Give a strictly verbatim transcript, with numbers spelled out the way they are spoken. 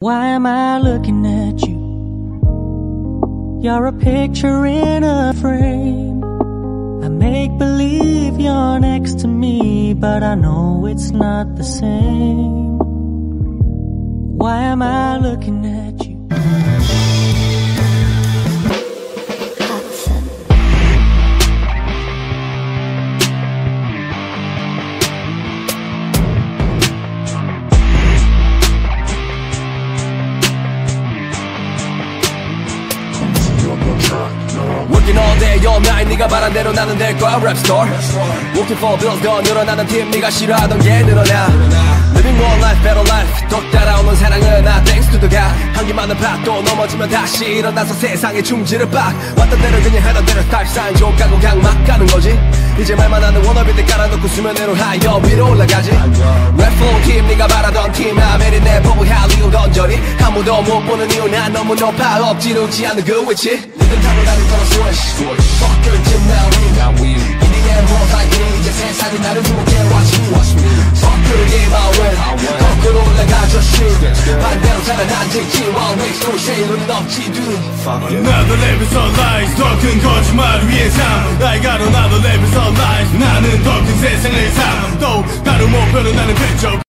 Why am I looking at you? You're a picture in a frame. I make believe you're next to me, but I know it's not the same. Why am I looking at you? Working all day, all night. 네가 바란 대로 나는 될 거야. Rap star. Looking for bills, 더 늘어나는 팀. 네가 싫어하던 게 늘어나. Living more life, better life. 또 따라오는 사랑은 나 thanks to the God. 한기많은 밭도 넘어지면 다시 일어나서 세상에 충지를 빡. 왔던 대로 그냥 하던 대로 type sign 좀 까고 강막 가는 거지. 이제 말만 하는 워너비들 깔아놓고 수면 위로 하여 위로 올라가지. Rap flow 팀, 네가 바라던 팀. 아메리 내 보고 할리우드 던져리. 아무도 못 보는 이유 난 너무 높아. 억지르지 않는 그 위치. 니들 타고 다닐 거라 switch. Fuck your gym now we. 이니엔 뭐가니 이제 세상이 나를 주목해 watch me. Fuck your game I win. 거꾸로 올라가 just shoot. 반대로 살아난지 지원 make story shade 눈은 없지 dude. Another level of life. 더 큰 거짓말을 위해 삶. I got another level of life. 나는 더 큰 세상을 삶. 또 다른 목표로 나는 펼쳐